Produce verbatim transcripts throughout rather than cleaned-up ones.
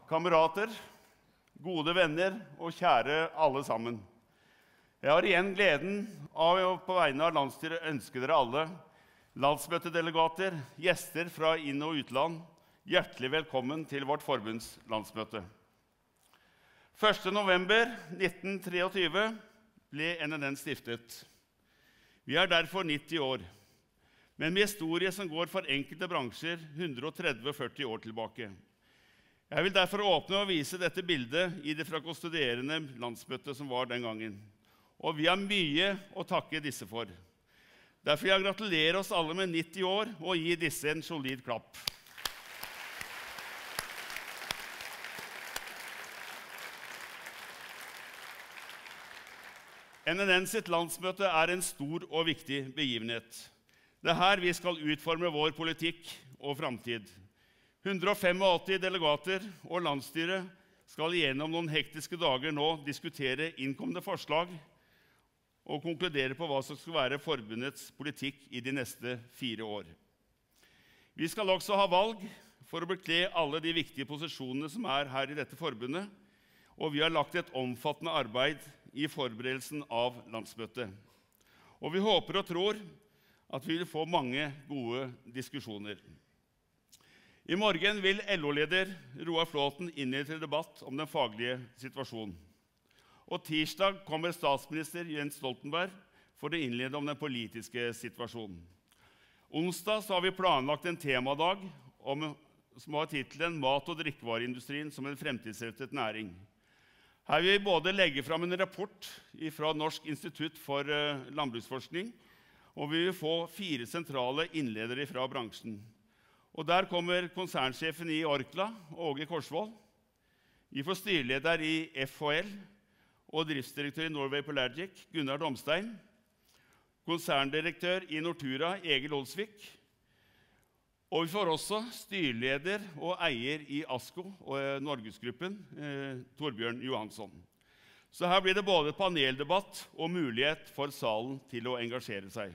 kamerater, gode venner og kjære alle sammen. Jeg har igjen gleden av å på vegne av landsstyret ønske dere alle, landsmøtedelegater, gjester fra inn- og utland, hjertelig velkommen til vårt forbunds landsmøte. første november nitten treogtyve ble N N N stiftet. Vi er derfor nitti år, men med historie som går for enkelte bransjer hundre tretti til førti år tilbake. Jeg vil derfor åpne og vise dette bildet i det frakonstituerende landsmøtet som var den gangen. Og vi har mye å takke disse for. Derfor vil jeg gratulere oss alle med nitti år og gi disse en solid klapp. N N N sitt landsmøte er en stor og viktig begivenhet. Det er her vi skal utforme vår politikk og framtid. hundre åttifem delegater og landsstyret skal gjennom noen hektiske dager nå diskutere innkommende forslag og konkludere på hva som skal være forbundets politikk i de neste fire år. Vi skal også ha valg for å bekle alle de viktige posisjonene som er her i dette forbundet, og vi har lagt et omfattende arbeid i forberedelsen av landsmøtet. Og vi håper og tror at vi vil få mange gode diskusjoner. I morgen vil L O-leder Roar Flåthen innlede til debatt om den faglige situasjonen. Og tirsdag kommer statsminister Jens Stoltenberg for å innlede om den politiske situasjonen. Onsdag så har vi planlagt en temadag om, som har titelen Mat- og drikkevareindustrien som en fremtidsrettet næring. Her vil vi både legge fram en rapport fra Norsk institutt for landbruksforskning, og vi vil få fire sentrale innledere fra bransjen. Og der kommer konsernsjefen i Orkla, Åge Korsvold. Vi får styreleder i F H L og driftsdirektør i Norway Pelagic, Gunnar Domstein. Konserndirektør i Nortura, Egil Olsvik. Og vi får også styreleder og eier i ASKO og Norgesgruppen, eh, Torbjørn Johansson. Så her blir det både paneldebatt og mulighet for salen til å engasjere seg.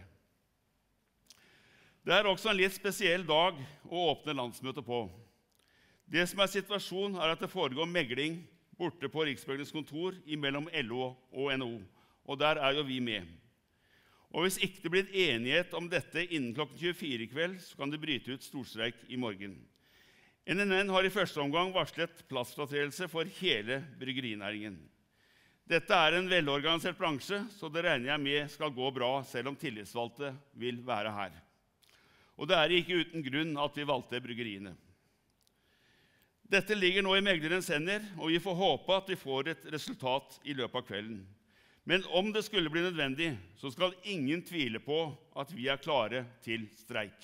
Det er også en litt spesiell dag å åpne landsmøtet på. Det som er situasjonen er at det foregår megling borte på Riksmeglings kontor mellom L O og N O, og der er jo vi med. Og hvis ikke det blir enighet om dette innen klokken tjuefire i kveld, så kan det bryte ut storstreik i morgen. N N N har i første omgang varslet plassfratredelse for hele bryggerinæringen. Dette er en velorganisert bransje, så det regner jeg med skal gå bra, selv om tillitsvalgte vil være her. Og det er ikke uten grunn at vi valgte bryggeriene. Dette ligger nå i meglerens hender, og vi får håpe at vi får et resultat i løpet av kvelden. Men om det skulle bli nødvendig, så skal ingen tvile på at vi er klare til streik.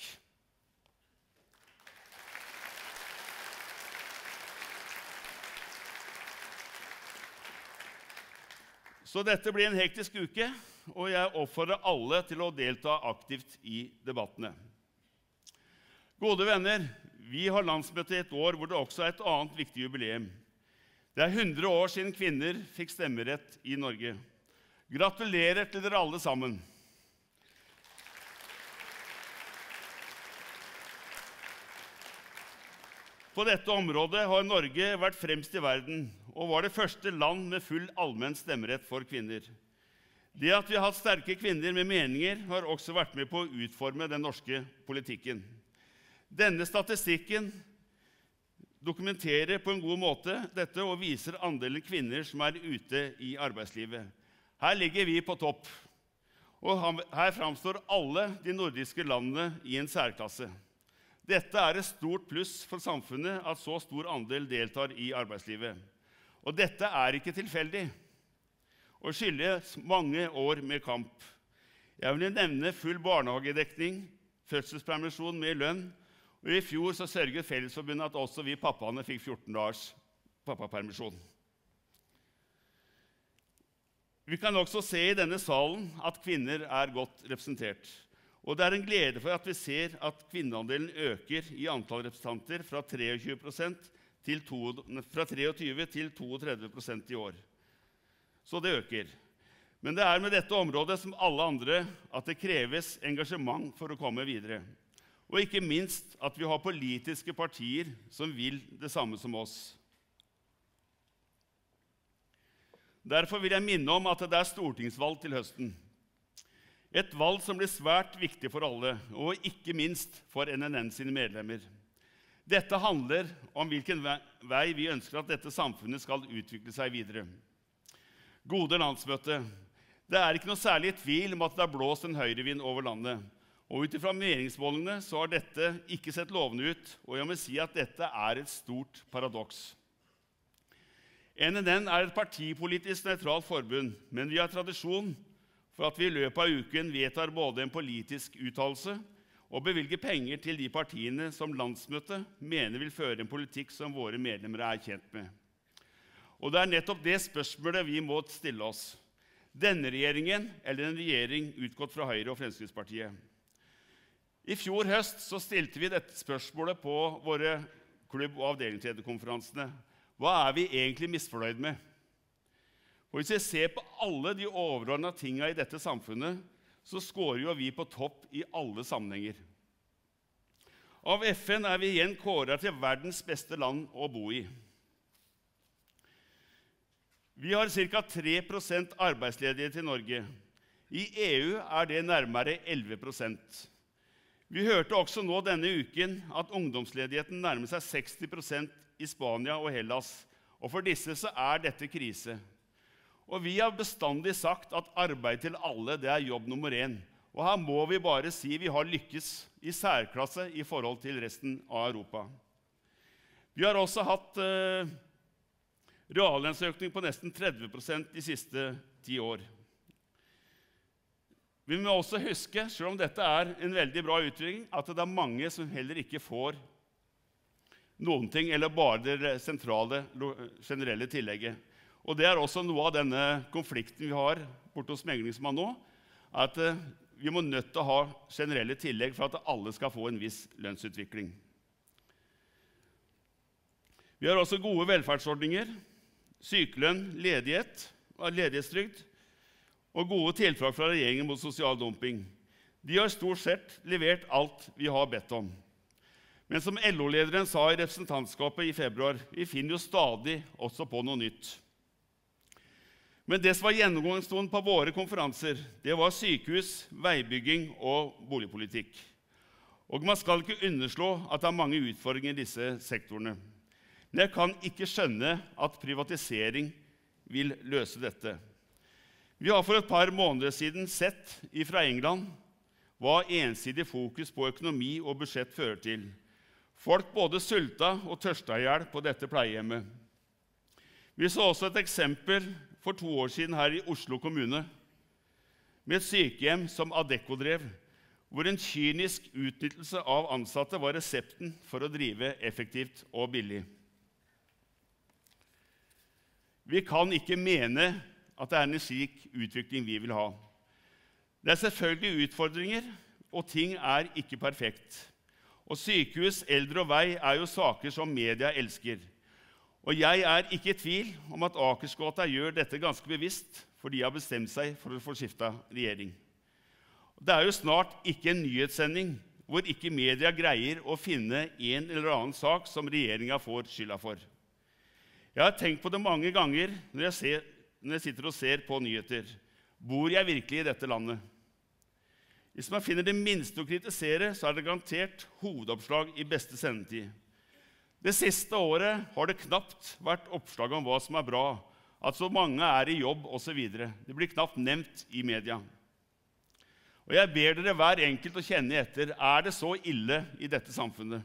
Så dette blir en hektisk uke, og jeg oppfordrer alle til å delta aktivt i debattene. Gode venner, vi har landsmøte i et år hvor det også er et annet viktig jubileum. Det er hundre år siden kvinner fikk stemmerett i Norge. Gratulerer til dere alle sammen. På dette området har Norge vært fremst i verden, og var det første land med full allmenn stemmerett for kvinner. Det at vi har hatt sterke kvinner med meninger, har også vært med på å utforme den norske politikken. Denne statistikken dokumenterer på en god måte dette og viser andelen kvinner som er ute i arbeidslivet. Her ligger vi på topp, og her framstår alle de nordiske landene i en særklasse. Dette er et stort pluss for samfunnet at så stor andel deltar i arbeidslivet. Og dette er ikke tilfeldig, og skyldes mange år med kamp. Jeg vil nevne full barnehagedekning, fødselspermisjon med lønn, og i fjor så sørget Fellesforbundet at også vi pappaene fikk fjorten dagers pappapermisjon. Vi kan også se i denne salen at kvinner er godt representert. Og det er en glede for at vi ser at kvinneandelen øker i antall representanter fra treogtjue prosent til treogtyve til trettito prosent i år. Så det øker. Men det er med dette området som alle andre at det kreves engasjement for å komme videre. Og ikke minst at vi har politiske partier som vil det samme som oss. Derfor vil jeg minne om at det er stortingsvalg til høsten. Et valg som blir svært viktig for alle, og ikke minst for N N N sine medlemmer. Dette handler om hvilken vei vi ønsker at dette samfunnet skal utvikle seg videre. Gode landsmøte, det er ikke noe særlig tvil om at det har blåst en høyrevind over landet. Og ut ifra meningsmålingene så har dette ikke sett lovende ut, og jeg må si at dette er et stort paradoks. N N N er et partipolitisk nøytralt forbund, men vi har tradisjon for at vi i løpet av uken vedtar både en politisk uttalelse og bevilger penger til de partiene som landsmøtet mener vil føre en politikk som våre medlemmer er kjent med. Og det er nettopp det spørsmålet vi må stille oss. Denne regjeringen eller en regjering utgått fra Høyre og Fremskrittspartiet? I fjor høst så stilte vi dette spørsmålet på våre klubb- og avdelingslederkonferansene. Hva er vi egentlig misfornøyd med? Og hvis vi ser på alle de overordnede tingene i dette samfunnet, så skårer jo vi på topp i alle sammenhenger. Av F N er vi igjen kåret til verdens beste land å bo i. Vi har ca. tre prosent arbeidsledighet i Norge. I E U er det nærmere elleve prosent. Vi hørte også nå denne uken at ungdomsledigheten nærmer seg seksti prosent i Spania og Hellas, og for disse så er dette krise. Og vi har bestandig sagt at arbeid til alle, det er jobb nummer én. Og her må vi bare si vi har lykkes i særklasse i forhold til resten av Europa. Vi har også hatt eh, reallønnsøkning på nesten tretti prosent de siste ti år. Vi må også huske, selv om dette er en veldig bra utvikling, at det er mange som heller ikke får noen ting, eller bare det sentrale, generelle tillegget. Og det er også noe av denne konflikten vi har borte hos meglingsmann nå, at vi må nødt til å ha generelle tillegg for at alle skal få en viss lønnsutvikling. Vi har også gode velferdsordninger, sykelønn, ledighet, ledighetstrygd og gode tiltak fra regjeringen mot sosial dumping. De har stort sett levert alt vi har bedt om. Men som L O-lederen sa i representantskapet i februar, vi finner jo stadig også på noe nytt. Men det som var gjennomgangstonen på våre konferanser, det var sykehus, veibygging og boligpolitikk. Og man skal ikke underslå at det er mange utfordringer i disse sektorene. Men jeg kan ikke skjønne at privatisering vil løse dette. Vi har for et par måneder siden sett fra England hva ensidig fokus på økonomi og budsjett fører til. Folk både sulta og tørsta i hjel på dette pleiehjemmet. Vi så også et eksempel for to år siden her i Oslo kommune, med et sykehjem som Adecco drev, hvor en kynisk utnyttelse av ansatte var resepten for å drive effektivt og billig. Vi kan ikke mene at det er en slik utvikling vi vil ha. Det er selvfølgelig utfordringer, og ting er ikke perfekt. Og sykehus, eldre og vei er jo saker som media elsker. Og jeg er ikke i tvil om at Akersgata gjør dette ganske bevisst, for de har bestemt seg for å få skiftet regjering. Det er jo snart ikke en nyhetssending hvor ikke media greier å finne en eller annen sak som regjeringen får skylda for. Jeg har tenkt på det mange ganger når jeg, ser, når jeg sitter og ser på nyheter. Bor jeg virkelig i dette landet? Hvis man finner det minste å kritisere, så er det garantert hovedoppslag i beste sendetid. Det siste året har det knapt vært oppslag om hva som er bra, at så mange er i jobb og så videre. Det blir knapt nevnt i media. Og jeg ber dere hver enkelt å kjenne etter, er det så ille i dette samfunnet?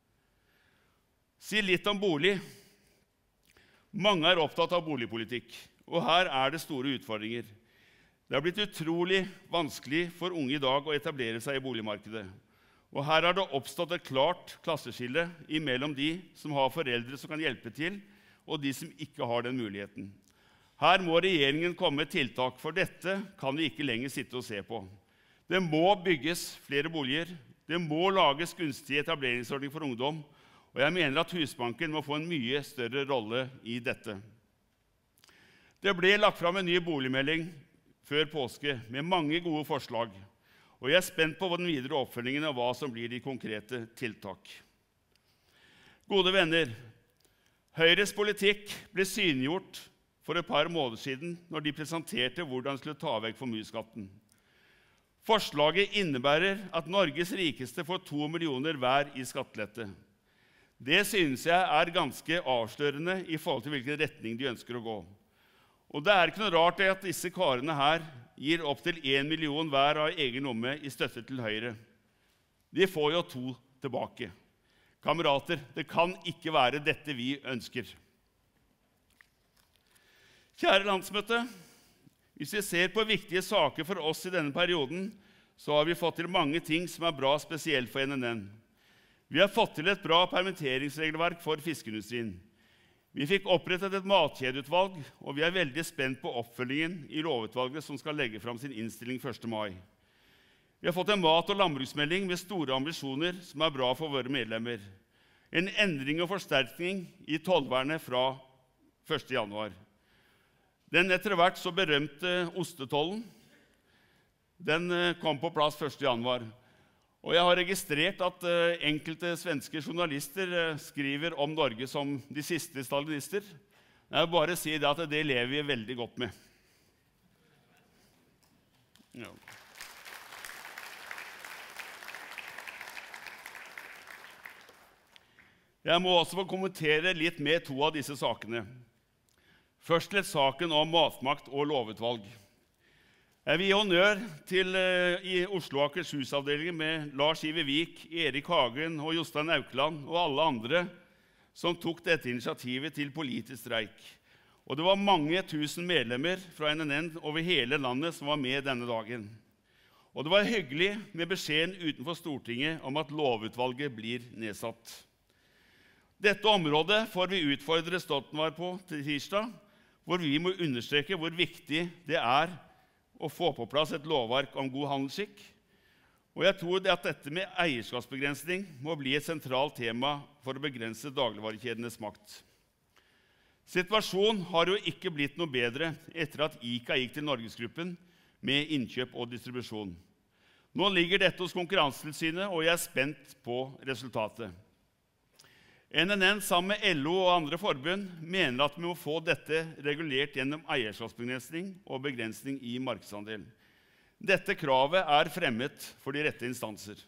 Si litt om bolig. Mange er opptatt av boligpolitikk, og her er det store utfordringer. Det har blitt utrolig vanskelig for unge i dag å etablere seg i boligmarkedet. Og her har det oppstått et klart klasseskille mellom de som har foreldre som kan hjelpe til, og de som ikke har den muligheten. Her må regjeringen komme med tiltak, for dette kan vi ikke lenger sitte og se på. Det må bygges flere boliger, det må lages gunstige etableringsordninger for ungdom, og jeg mener at Husbanken må få en mye større rolle i dette. Det ble lagt fram en ny boligmelding før påske med mange gode forslag, og jeg er spent på den videre oppfølgingen av hva som blir de konkrete tiltak. Gode venner, Høyres politikk ble synliggjort for et par måneder siden når de presenterte hvordan de skulle ta vekk formuesskatten. Forslaget innebærer at Norges rikeste får to millioner hver i skattelette. Det synes jeg er ganske avslørende i forhold til hvilken retning de ønsker å gå. Og det er ikke noe rart at disse karene her gir opp til en million hver av egen lomme i støtte til Høyre. De får jo to tilbake. Kamerater, det kan ikke være dette vi ønsker. Kjære landsmøte, hvis vi ser på viktige saker for oss i denne perioden, så har vi fått til mange ting som er bra spesielt for N N N. Vi har fått til et bra permitteringsregelverk for fiskeindustrien. Vi fikk opprettet et matkjedeutvalg, og vi er veldig spent på oppfølgingen i lovutvalget som skal legge fram sin innstilling første mai. Vi har fått en mat- og landbruksmelding med store ambisjoner som er bra for våre medlemmer. En endring og forsterkning i tollvernet fra første januar. Den etter hvert så berømte ostetollen, den kom på plass første januar. Og jeg har registrert at uh, enkelte svenske journalister uh, skriver om Norge som de siste stalinister. Jeg vil bare si det at det lever vi veldig godt med. Ja. Jeg må også få kommentere litt med to av disse sakene. Først til saken om matmakt og lovutvalg. Jeg vil gi honnør til uh, i Oslo Akershus-avdelingen med Lars Iver Vik, Erik Hagen og Jostein Aukeland og alle andre som tok dette initiativet til politisk streik. Og det var mange tusen medlemmer fra N N N over hele landet som var med denne dagen. Og det var hyggelig med beskjeden utenfor Stortinget om at lovutvalget blir nedsatt. Dette området får vi utfordre Stoltenberg på til tirsdag, hvor vi må understreke hvor viktig det er å få på plass et lovverk om god handelsskikk. Og jeg tror at dette med eierskapsbegrensning må bli et sentralt tema for å begrense dagligvarekjedenes makt. Situasjonen har jo ikke blitt noe bedre etter at ICA gikk til Norgesgruppen med innkjøp og distribusjon. Nå ligger dette hos Konkurransetilsynet, og jeg er spent på resultatet. N N N sammen med L O og andre forbund mener at vi må få dette regulert gjennom eierskapsbegrensning og begrensning i markedsandel. Dette kravet er fremmet for de rette instanser.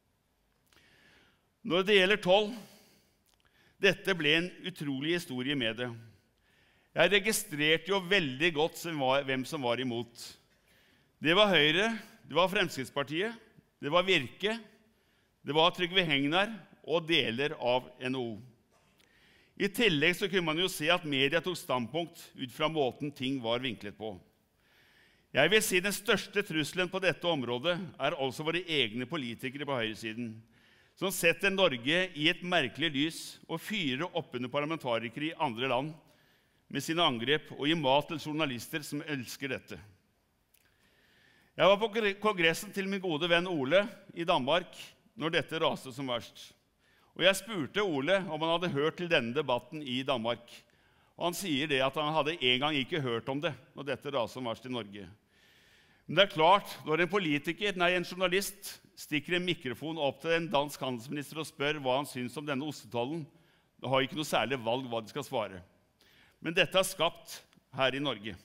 Når det gjelder toll, dette ble en utrolig historie med det. Jeg registrerte jo veldig godt hvem som var imot. Det var Høyre, det var Fremskrittspartiet, det var Virke, det var Trygve Hegnar og deler av N H O. I tillegg så kunne man jo se at media tok standpunkt ut fra måten ting var vinklet på. Jeg vil si den største trusselen på dette området er altså våre egne politikere på høyresiden, som setter Norge i et merkelig lys og fyrer opp under parlamentarikere i andre land med sine angrep og gir mat til journalister som elsker dette. Jeg var på kongressen til min gode venn Ole i Danmark når dette raste som verst. Og jeg spurte Ole om han hadde hørt til denne debatten i Danmark. Og han sier det at han hadde en gang ikke hørt om det når dette raste som verst i Norge. Men det er klart, når en politiker, nei, en journalist stikker en mikrofon opp til en dansk handelsminister og spør hva han syns om denne ostetollen, da har ikke noe særlig valg hva de skal svare. Men dette er skapt her i Norge.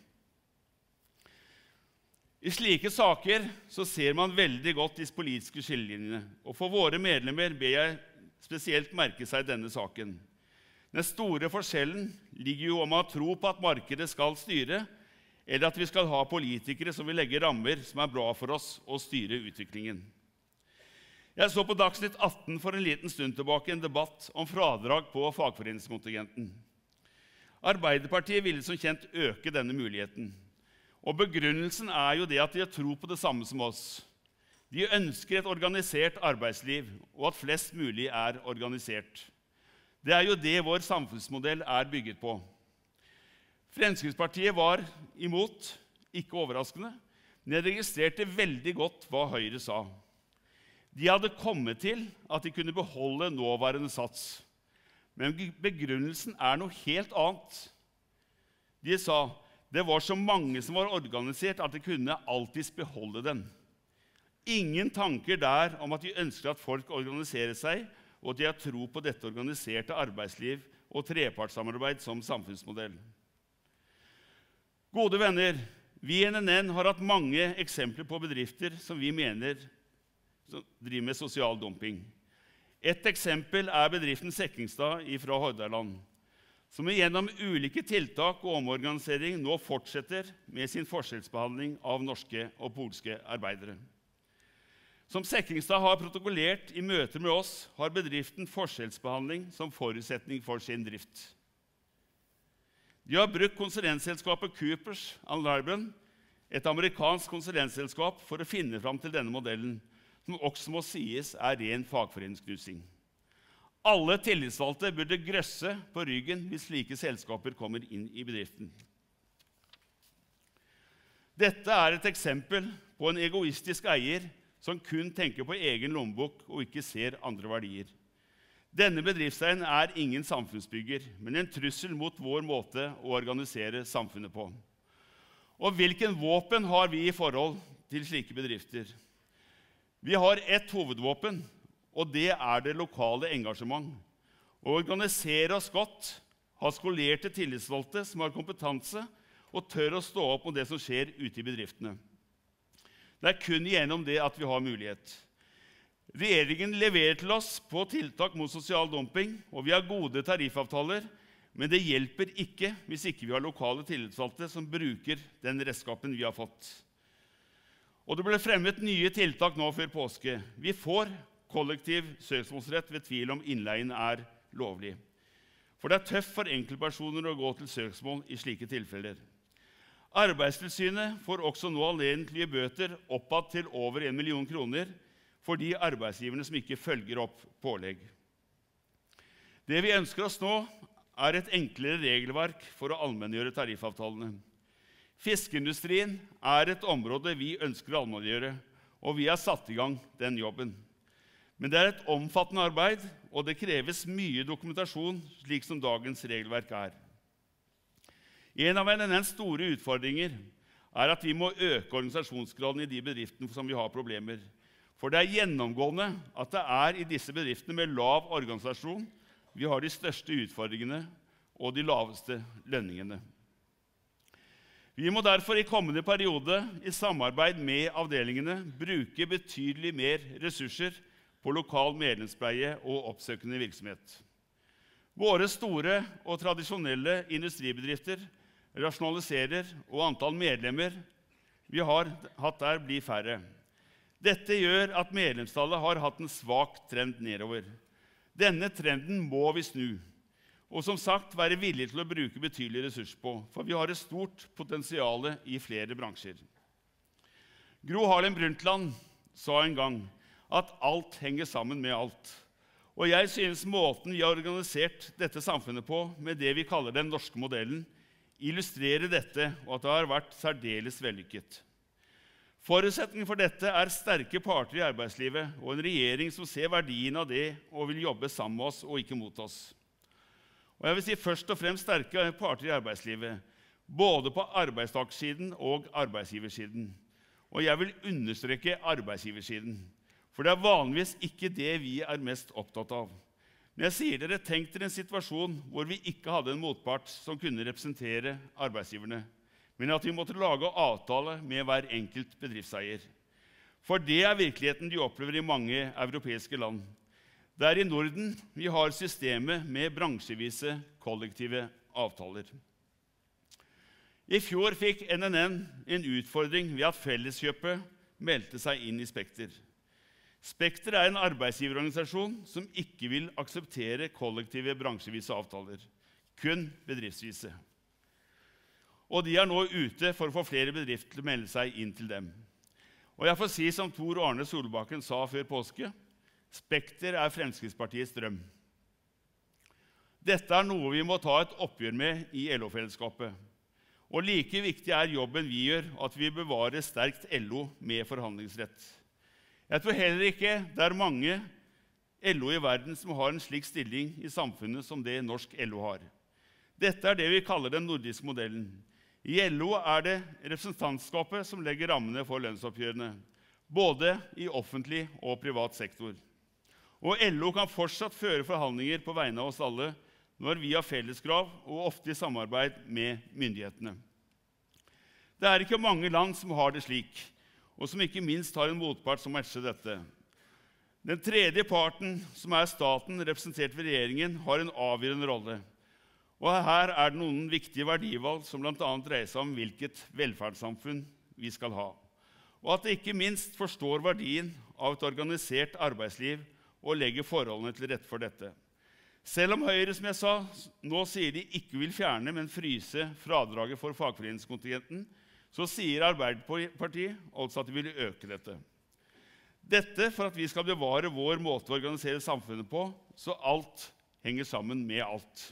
I slike saker så ser man veldig godt de politiske skillelinjene, og for våre medlemmer ber jeg spesielt merke seg denne saken. Den store forskjellen ligger jo om å tro på at markedet skal styre, eller at vi skal ha politikere som vil legge rammer som er bra for oss og styre utviklingen. Jeg så på Dagsnytt atten for en liten stund tilbake en debatt om fradrag på fagforeningskontingenten. Arbeiderpartiet ville som kjent øke denne muligheten. Og begrunnelsen er jo det at de tror på det samme som oss. De ønsker et organisert arbeidsliv, og at flest mulig er organisert. Det er jo det vår samfunnsmodell er bygget på. Fremskrittspartiet var imot, ikke overraskende, men jeg registrerte veldig godt hva Høyre sa. De hadde kommet til at de kunne beholde nåværende sats. Men begrunnelsen er noe helt annet. De sa det var så mange som var organisert at de kunne alltids beholde den. Ingen tanker der om at de ønsker at folk organiserer seg, og at de har tro på dette organiserte arbeidsliv og trepartssamarbeid som samfunnsmodell. Gode venner, vi i N N N har hatt mange eksempler på bedrifter som vi mener som driver med sosial dumping. Et eksempel er bedriften Sekkingstad fra Hordaland, som gjennom ulike tiltak og omorganisering nå fortsetter med sin forskjellsbehandling av norske og polske arbeidere. Som Sekkingstad har protokollert i møter med oss, har bedriften forskjellsbehandling som forutsetning for sin drift. De har brukt konsulentselskapet Coopers and Lybrand, et amerikansk konsulentselskap, for å finne fram til denne modellen, som også må sies er ren fagforeningsknusing. Alle tillitsvalgte burde grøsse på ryggen hvis slike selskaper kommer inn i bedriften. Dette er et eksempel på en egoistisk eier som kun tenker på egen lommebok og ikke ser andre verdier. Denne bedriftseieren er ingen samfunnsbygger, men en trussel mot vår måte å organisere samfunnet på. Og hvilken våpen har vi i forhold til slike bedrifter? Vi har ett hovedvåpen, og det er det lokale engasjement. Å organisere oss godt, ha skolerte tillitsvalgte som har kompetanse og tør å stå opp om det som skjer ute i bedriftene. Det er kun gjennom det at vi har mulighet. Regjeringen leverer til oss på tiltak mot sosial dumping, og vi har gode tariffavtaler, men det hjelper ikke hvis ikke vi har lokale tillitsvalgte som bruker den redskapen vi har fått. Og det ble fremmet nye tiltak nå før påske. Vi får kollektiv søksmålsrett ved tvil om innleien er lovlig. For det er tøft for enkeltpersoner å gå til søksmål i slike tilfeller. Arbeidstilsynet får også nå anledning til å gi bøter oppad til over en million kroner for de arbeidsgiverne som ikke følger opp pålegg. Det vi ønsker oss nå, er et enklere regelverk for å allmenngjøre tariffavtalene. Fiskeindustrien er et område vi ønsker å allmenngjøre, og vi har satt i gang den jobben. Men det er et omfattende arbeid, og det kreves mye dokumentasjon, slik som dagens regelverk er. En av N N N's store utfordringer er at vi må øke organisasjonsgraden i de bedriftene som vi har problemer. For det er gjennomgående at det er i disse bedriftene med lav organisasjon vi har de største utfordringene og de laveste lønningene. Vi må derfor i kommende periode i samarbeid med avdelingene bruke betydelig mer ressurser på lokal medlemspleie og oppsøkende virksomhet. Våre store og tradisjonelle industribedrifter rasjonaliserer, og antall medlemmer vi har hatt der blir færre. Dette gjør at medlemstallet har hatt en svak trend nedover. Denne trenden må vi snu, og som sagt være villige til å bruke betydelig ressurs på, for vi har et stort potensial i flere bransjer. Gro Harlem Brundtland sa en gang at alt henger sammen med alt. Og jeg synes måten vi har organisert dette samfunnet på, med det vi kaller den norske modellen, illustrerer dette, og at det har vært særdeles vellykket. Forutsetningen for dette er sterke parter i arbeidslivet, og en regjering som ser verdien av det og vil jobbe sammen med oss og ikke mot oss. Og jeg vil si først og fremst sterke parter i arbeidslivet, både på arbeidstakersiden og arbeidsgiversiden. Og jeg vil understreke arbeidsgiversiden, for det er vanligvis ikke det vi er mest opptatt av. Men jeg sier dere, tenk dere en situasjon hvor vi ikke hadde en motpart som kunne representere arbeidsgiverne, men at vi måtte lage avtale med hver enkelt bedriftseier. For det er virkeligheten de opplever i mange europeiske land. Det er i Norden vi har systemet med bransjevise kollektive avtaler. I fjor fikk N N N en utfordring ved at Felleskjøpet meldte seg inn i Spekter. Spekter er en arbeidsgiverorganisasjon som ikke vil akseptere kollektive bransjevise avtaler, kun bedriftsvise. Og de er nå ute for å få flere bedrifter til å melde seg inn til dem. Og jeg får si som Tor Arne Solbakken sa før påske, Spekter er Fremskrittspartiets drøm. Dette er noe vi må ta et oppgjør med i L O-fellesskapet. Og like viktig er jobben vi gjør, at vi bevarer sterkt L O med forhandlingsrett. Jeg tror heller ikke det er mange L O i verden som har en slik stilling i samfunnet som det norsk L O har. Dette er det vi kaller den nordiske modellen. I L O er det representantskapet som legger rammene for lønnsoppgjørene, både i offentlig og privat sektor. Og L O kan fortsatt føre forhandlinger på vegne av oss alle, når vi har felleskrav og ofte i samarbeid med myndighetene. Det er ikke mange land som har det slik, og som ikke minst har en motpart som matcher dette. Den tredje parten, som er staten, representert ved regjeringen, har en avgjørende rolle. Og her er det noen viktige verdivalg som blant annet dreier seg om hvilket velferdssamfunn vi skal ha. Og at det ikke minst forstår verdien av et organisert arbeidsliv og legger forholdene til rette for dette. Selv om Høyre, som jeg sa, nå sier de ikke vil fjerne, men fryse fradraget for fagforeningskontingenten, så sier Arbeiderpartiet altså at de vil øke dette. Dette for at vi skal bevare vår måte å organisere samfunnet på, så alt henger sammen med alt.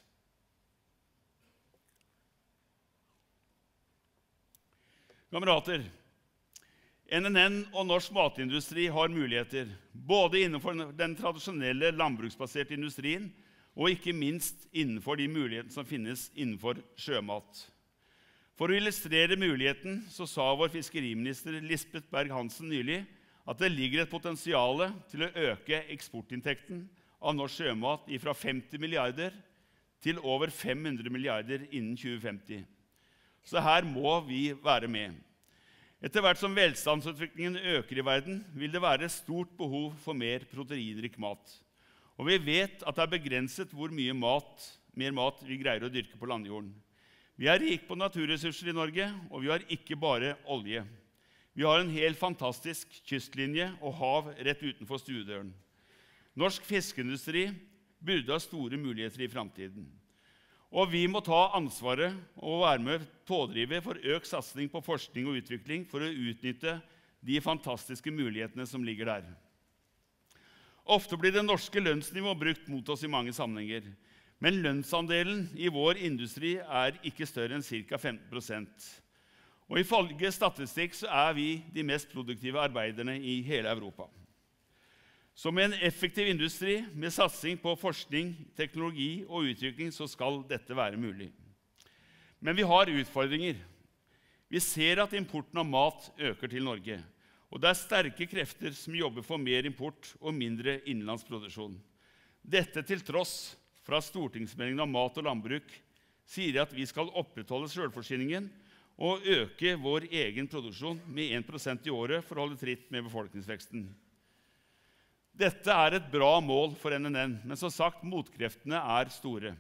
Kamerater, N N N og norsk matindustri har muligheter, både innenfor den tradisjonelle landbruksbaserte industrien, og ikke minst innenfor de mulighetene som finnes innenfor sjømat. For å illustrere muligheten så sa vår fiskeriminister Lisbeth Berg-Hansen nylig at det ligger et potensial til å øke eksportinntekten av norsk sjømat fra femti milliarder til over fem hundre milliarder innen tjue femti. Så her må vi være med. Etter hvert som velstandsutviklingen øker i verden, vil det være stort behov for mer proteinrik mat. Og vi vet at det er begrenset hvor mye mat, mer mat vi greier å dyrke på landjorden. Vi er rik på naturressurser i Norge, og vi har ikke bare olje. Vi har en helt fantastisk kystlinje og hav rett utenfor stuedøren. Norsk fiskeindustri burde ha store muligheter i fremtiden. Og vi må ta ansvaret og være med pådrive for økt satsing på forskning og utvikling for å utnytte de fantastiske mulighetene som ligger der. Ofte blir det norske lønnsnivået brukt mot oss i mange sammenhenger. Men lønnsandelen i vår industri er ikke større enn ca. femten prosent. Og ifølge statistikk så er vi de mest produktive arbeiderne i hele Europa. Så med en effektiv industri, med satsing på forskning, teknologi og utvikling, så skal dette være mulig. Men vi har utfordringer. Vi ser at importen av mat øker til Norge, og det er sterke krefter som jobber for mer import og mindre innenlandsproduksjon. Dette til tross fra stortingsmeldingen om mat og landbruk sier at vi skal opprettholde selvforsyningen og øke vår egen produksjon med en prosent i året for å holde tritt med befolkningsveksten. Dette er et bra mål for N N N, men som sagt, motkreftene er store.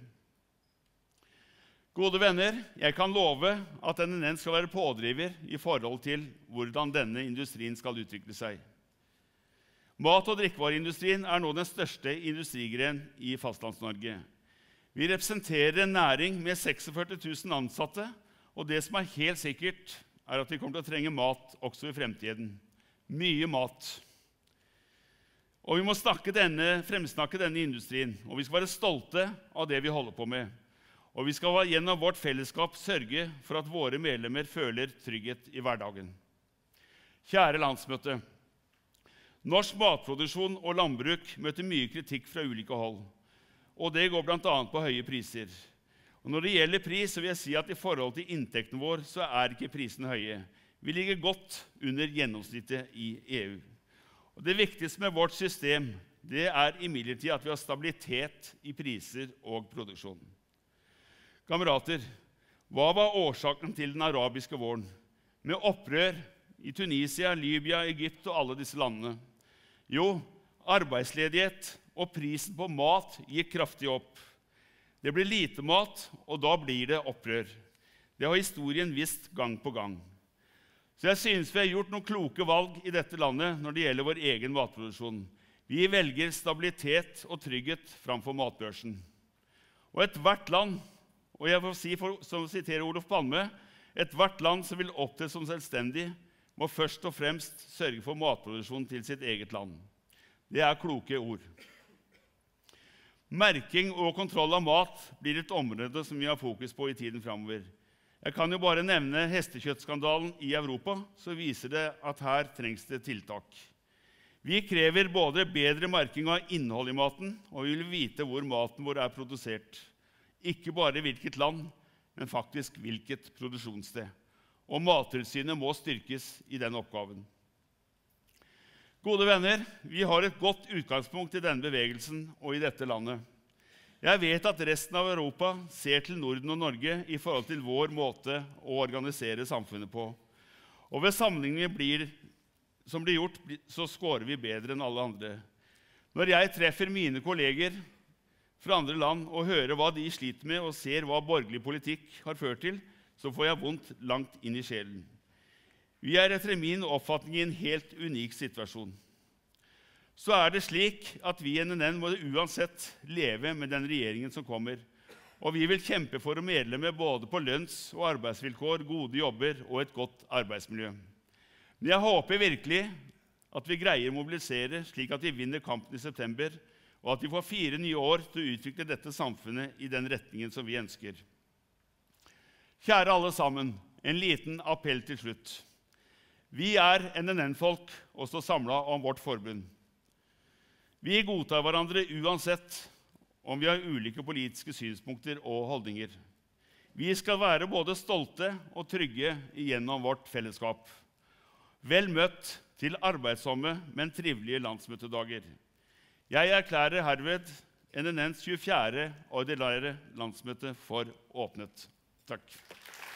Gode venner, jeg kan love at N N N skal være pådriver i forhold til hvordan denne industrien skal utvikle seg. Mat- og drikkevareindustrien er nå den største industrigren i Fastlands-Norge. Vi representerer en næring med førtiseks tusen ansatte, og det som er helt sikkert, er at vi kommer til å trenge mat også i fremtiden. Mye mat. Og vi må denne, fremsnakke denne industrien, og vi skal være stolte av det vi holder på med. Og vi skal gjennom vårt fellesskap sørge for at våre medlemmer føler trygghet i hverdagen. Kjære landsmøte, norsk matproduksjon og landbruk møter mye kritikk fra ulike hold, og det går blant annet på høye priser. Og når det gjelder pris, så vil jeg si at i forhold til inntekten vår, så er ikke prisene høye. Vi ligger godt under gjennomsnittet i E U. Og det viktigste med vårt system, det er imidlertid at vi har stabilitet i priser og produksjon. Kamerater, hva var årsaken til den arabiske våren? Med opprør i Tunisia, Libya, Egypt og alle disse landene. Jo, arbeidsledighet og prisen på mat gikk kraftig opp. Det blir lite mat, og da blir det opprør. Det har historien visst gang på gang. Så jeg synes vi har gjort noen kloke valg i dette landet når det gjelder vår egen matproduksjon. Vi velger stabilitet og trygghet framfor matbørsen. Og et hvert land, og jeg får si, for, som siterer Olof Palme, et hvert land som vil opptre som selvstendig, må først og fremst sørge for matproduksjon til sitt eget land. Det er kloke ord. Merking og kontroll av mat blir et område som vi har fokus på i tiden fremover. Jeg kan jo bare nevne hestekjøttskandalen i Europa, så viser det at her trengs det tiltak. Vi krever både bedre merking av innhold i maten, og vi vil vite hvor maten vår er produsert. Ikke bare hvilket land, men faktisk hvilket produksjonssted. Og Mattilsynet må styrkes i den oppgaven. Gode venner, vi har et godt utgangspunkt i denne bevegelsen og i dette landet. Jeg vet at resten av Europa ser til Norden og Norge i forhold til vår måte å organisere samfunnet på. Og ved sammenligninger blir, som blir gjort, så skårer vi bedre enn alle andre. Når jeg treffer mine kolleger fra andre land og hører hva de sliter med og ser hva borgerlig politikk har ført til, så får jeg vondt langt inn i sjelen. Vi er etter min oppfatning i en helt unik situasjon. Så er det slik at vi i N N N må uansett leve med den regjeringen som kommer, og vi vil kjempe for å medlemme både på lønns- og arbeidsvilkår, gode jobber og et godt arbeidsmiljø. Men jeg håper virkelig at vi greier å mobilisere slik at vi vinner kampen i september, og at vi får fire nye år til å utvikle dette samfunnet i den retningen som vi ønsker. Kjære alle sammen, en liten appell til slutt. Vi er N N N-folk og står samlet om vårt forbund. Vi godtar hverandre uansett om vi har ulike politiske synspunkter og holdninger. Vi skal være både stolte og trygge gjennom vårt fellesskap. Vel møtt til arbeidsomme, men trivelige landsmøtedager. Jeg erklærer herved N N N's tjuefjerde ordinære landsmøte for åpnet. Takk.